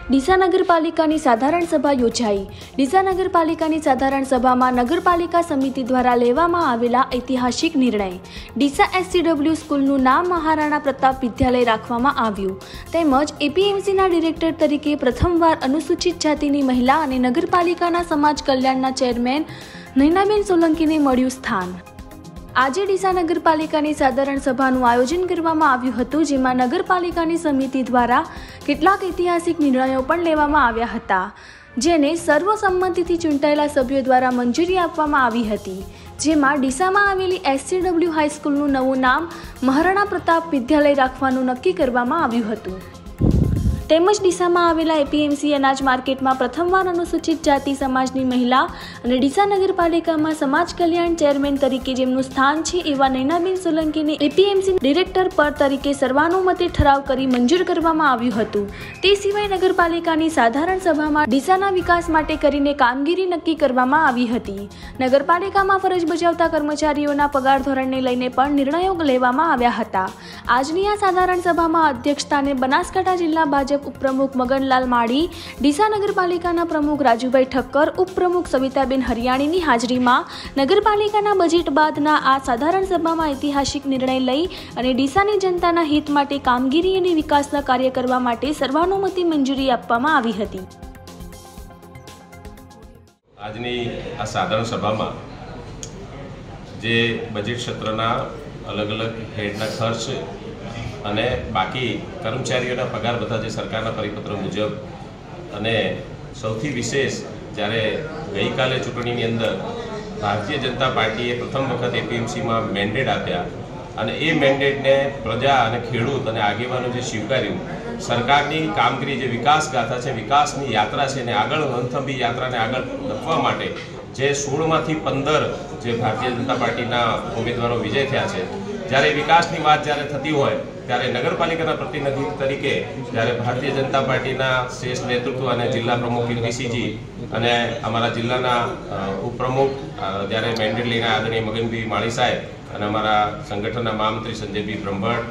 ડીસા નગરપાલિકાની સાધારણ સભા યોજાઈ। ડીસા નગરપાલિકાની સાધારણ સભામાં નગરપાલિકા સમિતિ દ્વારા લેવામાં આવેલા ઐતિહાસિક નિર્ણય ડીસા એસસીડબલ્યુ સ્કૂલનું નામ મહારાણા પ્રતાપ વિદ્યાલય રાખવામાં આવ્યું તેમજ એપીએમસીના ડિરેક્ટર તરીકે પ્રથમવાર અનુસૂચિત જાતિની મહિલા અને નગરપાલિકાના સમાજ કલ્યાણના ચેરમેન નૈનાબેન સોલંકીને મળ્યું સ્થાન। આજે ડીસા નગરપાલિકાની સાધારણ સભાનું આયોજન કરવામાં આવ્યું હતું, જેમાં નગરપાલિકાની સમિતિ દ્વારા કેટલાક ઐતિહાસિક નિર્ણયો પણ લેવામાં આવ્યા હતા, જેને સર્વસંમતિથી ચૂંટાયેલા સભ્યો દ્વારા મંજૂરી આપવામાં આવી હતી। જેમાં ડીસામાં આવેલી એસસીડબલ્યુ હાઈસ્કૂલનું નવું નામ મહારાણા પ્રતાપ વિદ્યાલય રાખવાનું નક્કી કરવામાં આવ્યું હતું। તેમજ ડીસામાં આવેલા એપીએમસી અનાજ માર્કેટમાં પ્રથમવાર અનુસૂચિત જાતિ સમાજની મહિલા અને ડીસા નગરપાલિકામાં સમાજ કલ્યાણ ચેરમેન તરીકે જેમનું સ્થાન છે એવા નૈનાબેન સોલંકીને એપીએમસી ડિરેક્ટર પદ તરીકે સર્વાનુમતે ઠરાવ કરી મંજૂર કરવામાં આવ્યું હતું। તે સિવાય નગરપાલિકાની સાધારણ સભામાં ડીસાના વિકાસ માટે કરીને કામગીરી નક્કી કરવામાં આવી હતી। નગરપાલિકામાં ફરજ બજાવતા કર્મચારીઓના પગાર ધોરણને લઈને પણ નિર્ણયો લેવામાં આવ્યા હતા। આજની આ સાધારણ સભામાં અધ્યક્ષસ્થાને બનાસકાંઠા જિલ્લા ભાજપ ઉપપ્રમુખ મગનલાલ માળી, ડીસા નગરપાલિકાના પ્રમુખ રાજુભાઈ ઠક્કર, ઉપપ્રમુખ સવિતાબેન હરિયાણીની હાજરીમાં નગરપાલિકાના બજેટ બાદના આ સાધારણ સભામાં ઐતિહાસિક નિર્ણય લઈ અને ડીસાની જનતાના હિત માટે કામગીરી અને વિકાસના કાર્ય કરવા માટે સર્વાનુમતે મંજૂરી આપવામાં આવી હતી। આજની આ સાધારણ સભામાં જે બજેટ ક્ષેત્રના અલગ અલગ હેડના ખર્ચ અને બાકી કર્મચારીઓના પગાર બધા જે સરકારના પરિપત્ર મુજબ અને સૌથી વિશેષ જ્યારે ગઈકાલે ચૂંટણીની અંદર ભારતીય જનતા પાર્ટીએ પ્રથમ વખત એપીએમસીમાં મેન્ડેટ આપ્યા અને એ મેન્ડેટને પ્રજા અને ખેડૂત અને આગેવાનો જે સ્વીકાર્યું, સરકારની કામગીરી જે વિકાસ ગાથા છે, વિકાસની યાત્રા છે, એને આગળ વંથંભી યાત્રાને આગળ ધપવા માટે જે 16માંથી 15 જે ભારતીય જનતા પાર્ટીના ઉમેદવારો વિજય થયા છે, જ્યારે વિકાસની વાત જ્યારે થતી હોય ત્યારે નગરપાલિકાના પ્રતિનિધિ તરીકે જ્યારે ભારતીય જનતા પાર્ટીના શ્રેષ્ઠ નેતૃત્વ અને જિલ્લા પ્રમુખ કીર્તિસિંહજી અને અમારા જિલ્લાના ઉપપ્રમુખ જ્યારે મેન્ડેટ લઈને આદરણીય મગનભાઈ માળી સાહેબ અને અમારા સંગઠનના મહામંત્રી સંજયભાઈ બ્રહ્મભટ્ટ,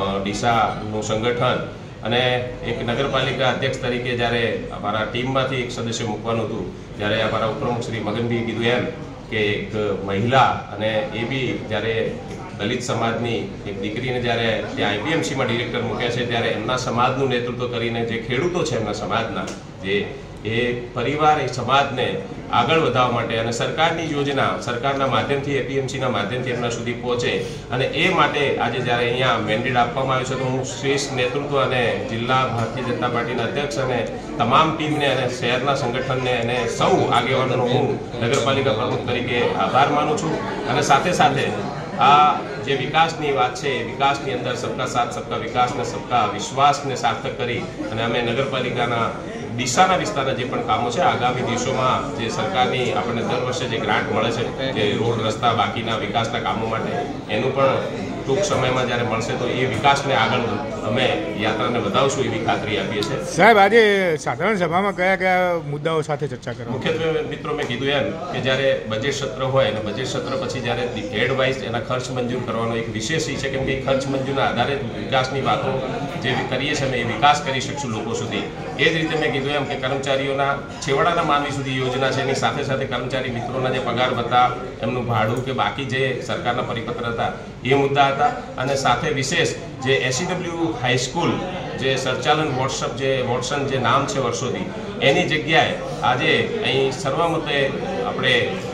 ડીસાનું સંગઠન અને એક નગરપાલિકા અધ્યક્ષ તરીકે જ્યારે અમારા ટીમમાંથી એક સદસ્ય મૂકવાનું હતું, ત્યારે અમારા ઉપપ્રમુખ શ્રી મગનભાઈ કીધું એમ કે એક મહિલા અને એ બી જ્યારે દલિત સમાજની એક દીકરીને જ્યારે ત્યાં આઈપીએમસીમાં ડિરેક્ટર મૂક્યા છે, ત્યારે એમના સમાજનું નેતૃત્વ કરીને જે ખેડૂતો છે એમના સમાજના જે એ પરિવાર એ સમાજને આગળ વધારવા માટે અને સરકારની યોજના સરકારના માધ્યમથી એપીએમસીના માધ્યમથી એમના સુધી પહોંચે અને એ માટે આજે જ્યારે અહીંયા મેન્ડેટ આપવામાં આવ્યું છે, તો હું શ્રેષ્ઠ નેતૃત્વ અને જિલ્લા ભારતીય જનતા પાર્ટીના અધ્યક્ષ અને તમામ ટીમને અને શહેરના સંગઠનને અને સૌ આગેવાનોનો હું નગરપાલિકા પ્રમુખ તરીકે આભાર માનું છું। અને સાથે સાથે આ જે વિકાસની વાત છે, વિકાસની અંદર સબકા સાથ સબકા વિકાસ ને સબકા વિશ્વાસને સાર્થક કરી અને અમે નગરપાલિકાના ડીસાના વિસ્તારના જે પણ કામો છે, આગામી દિવસોમાં જે સરકારની આપણને દર વર્ષે જે ગ્રાન્ટ મળે છે જે રોડ રસ્તા બાકીના વિકાસના કામો માટે, એનું પણ ટૂંક સમયમાં જ્યારે મળશે તો એ વિકાસને આગળ અમે યાત્રાને વધાવશું એવી ખાતરી આપીએ છીએ। સાહેબ, આજે સાધારણ સભામાં કયા કયા મુદ્દાઓ સાથે ચર્ચા કરવા? મુખ્યત્વે મિત્રો મેં કીધું એમ કે જ્યારે બજેટ સત્ર હોય અને બજેટ સત્ર પછી જ્યારે હેડ વાઇઝ એના ખર્ચ મંજૂર કરવાનો એક વિશેષ છે, કેમ કે ખર્ચ મંજૂરના આધારે વિકાસની વાતો જે કરીએ છીએ અમે એ વિકાસ કરી શકશું લોકો સુધી। એ જ રીતે મેં કીધું એમ કે કર્મચારીઓના છેવાડાના માનવી સુધી યોજના છે, એની સાથે સાથે કર્મચારી મિત્રોના જે પગાર ભથ્થા, એમનું ભાડું કે બાકી જે સરકારના પરિપત્ર હતા એ મુદ્દા હતા। અને સાથે વિશેષ જે એસસીડબલ્યુ હાઈસ્કૂલ જે સંચાલન વોટસન જે નામ છે વર્ષોથી, એની જગ્યાએ આજે અહીં સર્વમતે આપણે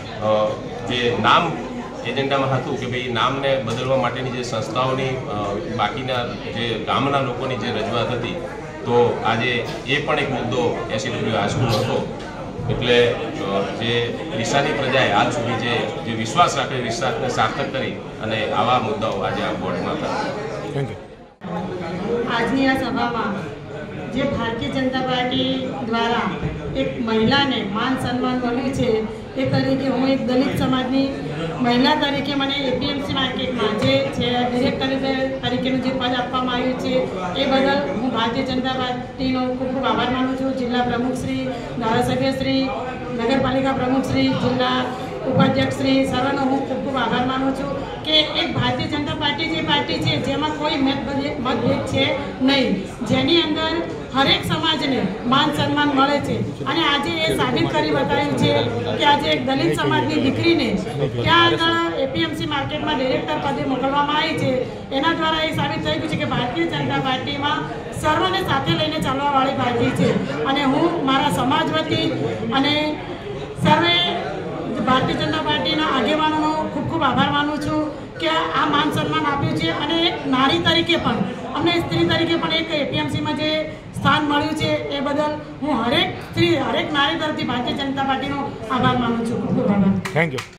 જે નામ એજન્ડામાં હતું કે ભાઈ નામને બદલવા માટેની જે સંસ્થાઓની બાકીના જે ગામના લોકોની જે રજૂઆત હતી, તો આજે એ પણ એક મુદ્દો એસસીડબલ્યુ હાઈસ્કૂલનો હતો। એટલે જે ડીસાની પ્રજાએ હાલ સુધી જે વિશ્વાસ રાખે વિશ્વાસને સાર્થક કરી અને આવા મુદ્દાઓ આજે આ બોર્ડમાં હતા। આજની આ સભામાં જે ભારતીય જનતા પાર્ટી દ્વારા એક મહિલાને માન સન્માન મળ્યું છે, એ તરીકે હું એક દલિત સમાજની મહિલા તરીકે મને એપીએમસી માર્કેટમાં જે છે ડિરેક્ટર તરીકેનું જે પદ આપવામાં આવ્યું છે, એ બદલ હું ભારતીય જનતા પાર્ટીનો ખૂબ ખૂબ આભાર માનું છું। જિલ્લા પ્રમુખશ્રી, ધારાસભ્યશ્રી, નગરપાલિકા પ્રમુખશ્રી, જિલ્લા ઉપાધ્યક્ષશ્રી સર્વનો હું ખૂબ ખૂબ આભાર માનું છું કે એક ભારતીય જનતા પાર્ટી જે પાર્ટી છે જેમાં કોઈ મતભેદ છે નહીં, જેની અંદર હરેક સમાજને માન સન્માન મળે છે. અને આજે એ સાબિત કરી બતાવ્યું છે કે આજે એક દલિત સમાજની દીકરીને ત્યાં આગળ એપીએમસી માર્કેટમાં ડિરેક્ટર પદે મોકલવામાં આવી છે. એના દ્વારા એ સાબિત થઈ ગયું છે કે ભારતીય જનતા પાર્ટીમાં સર્વને સાથે લઈને ચાલવાવાળી પાર્ટી છે. અને હું મારા સમાજ વતી અને સર્વે ભારતીય જનતા પાર્ટીના આગેવાનોનો ખૂબ ખૂબ આભાર માનું છું કે આ માન સન્માન આપ્યું છે. અને એક નારી તરીકે પણ અમને સ્ત્રી તરીકે પણ એક એપીએમસીમાં જે સ્થાન મળ્યું છે એ બદલ હું હરેક નારી તરફથી ભારતીય જનતા પાર્ટીનો આભાર માનું છું. ખૂબ ખૂબ આભાર. Thank you.